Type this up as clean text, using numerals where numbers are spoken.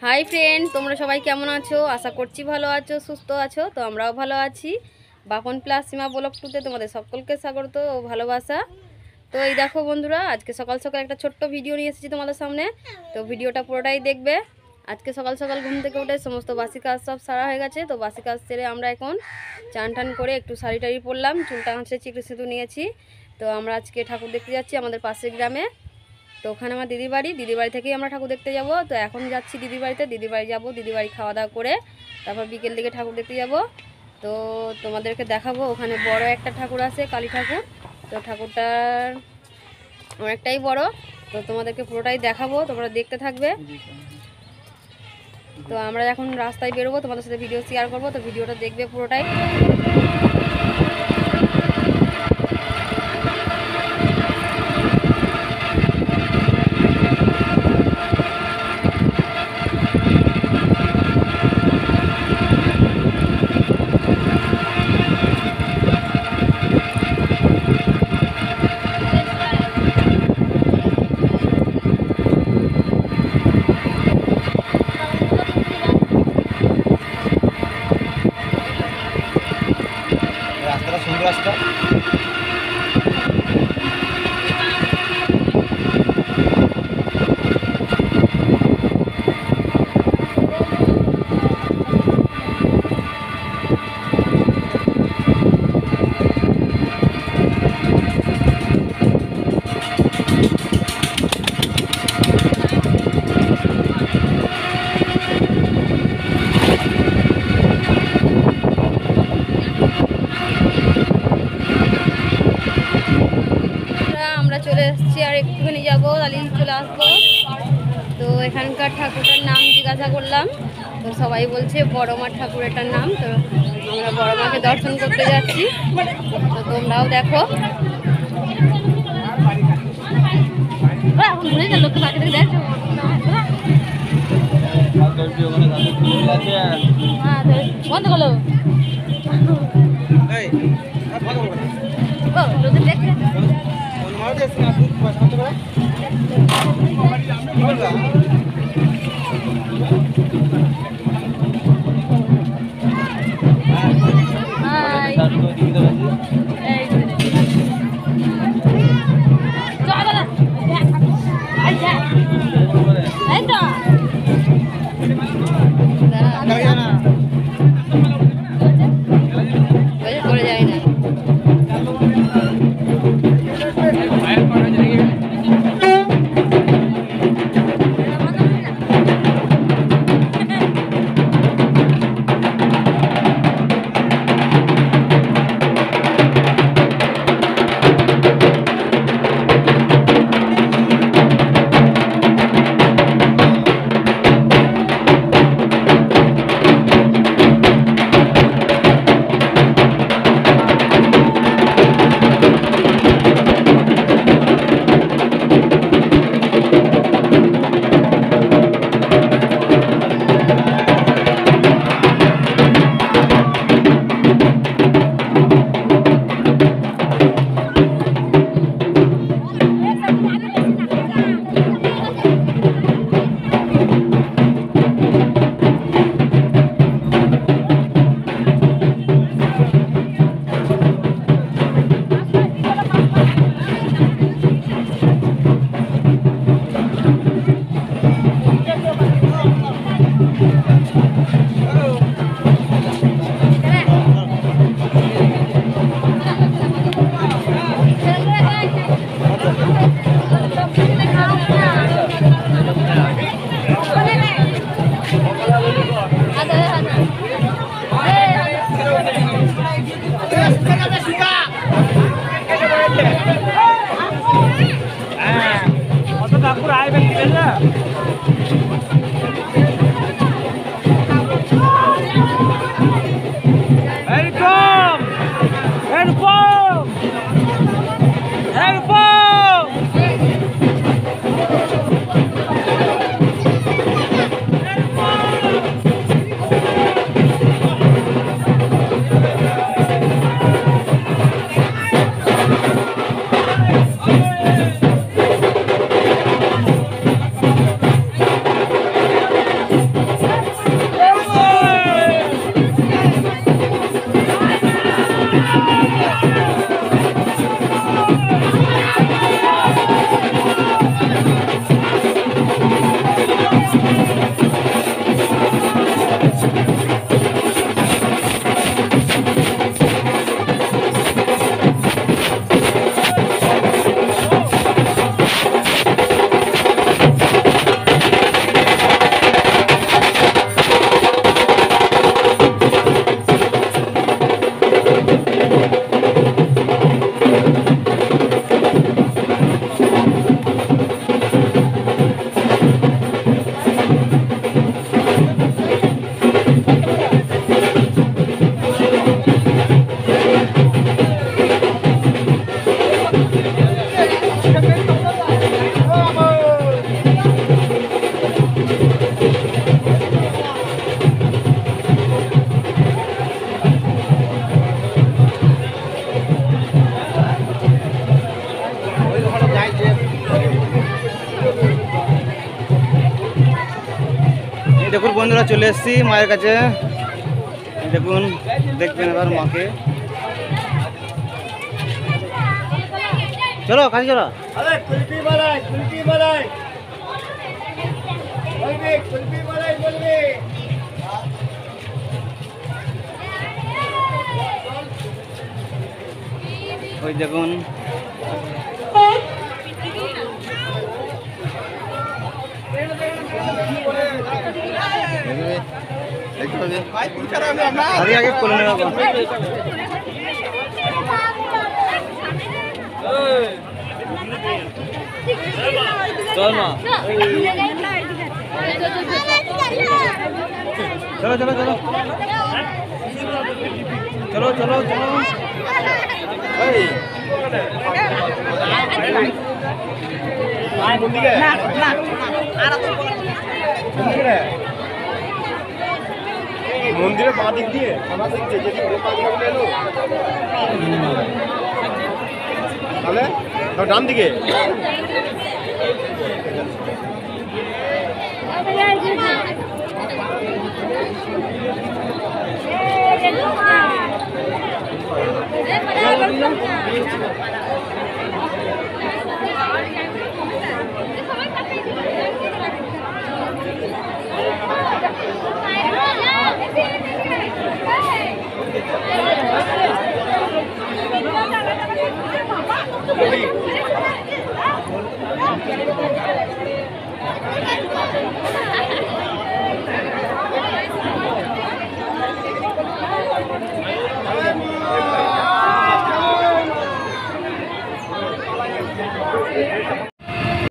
Hi friend, তোমরা সবাই কেমন আছো? আশা করছি ভালো আছো, সুস্থ আছো। তো আমরাও ভালো আছি। বাপন+সীমা ব্লগ 2তে তোমাদের সকলকে স্বাগত ও ভালোবাসা। তো এই দেখো বন্ধুরা, আজকে সকাল সকাল একটা ছোট্ট ভিডিও নিয়ে এসেছি তোমাদের সামনে। তো ভিডিওটা পুরোটাই দেখবে। আজকে সকাল সকাল ঘুম থেকে উঠে সমস্ত বাসি কাজ সব সারা হয়ে গেছে। তো বাসি কাজ সেরে আমরা এখন চান টান করে একটু শাড়ি টাড়ি পরলাম, চুলটা হাঁচেছি, একটু সিঁদুর নিয়েছি। তো আমরা আজকে ঠাকুর দেখতে যাচ্ছি আমাদের পাশের গ্রামে। তো ওখানে আমার দিদির বাড়ি থেকেই আমরা ঠাকুর দেখতে যাব। তো এখন যাচ্ছি দিদির বাড়ি যাবো। দিদির বাড়ি খাওয়া দাওয়া করে তারপর বিকেল দিকে ঠাকুর দেখতে যাব। তো তোমাদেরকে দেখাবো, ওখানে বড় একটা ঠাকুর আছে, কালী ঠাকুর। তো ঠাকুরটার অনেকটাই বড়। তো তোমাদেরকে পুরোটাই দেখাবো, তোমরা দেখতে থাকবে। তো আমরা এখন রাস্তায় বেরোবো, তোমাদের সাথে ভিডিও শেয়ার করবো। তো ভিডিওটা দেখবে পুরোটাই। রাস্তাটা সুন্দর রাস্তা। চলে এসেছি, আর একটুখানি যাবো, তাহলেই চলে আসবো। তো এখানকার ঠাকুরটার নাম জিজ্ঞাসা করলাম। তো সবাই বলছে বড় মা ঠাকুরেরটার নাম। তো আমরা বড় মাকে দর্শন করতে যাচ্ছি। তো তোমরাও দেখো। বন্ধ করলো করে যায় না। বন্ধুরা চলে এসেছি মায়ের কাছে। দেখুন, দেখবেন এবার মাকে। চলো কাছে চলো। ওই দেখুন আগে আগে করে নেব। চল মা, চলো চলো চলো চলো চলো চলো। মন্দিরের বাঁ দিক দিয়ে তাহলে ডান দিকে।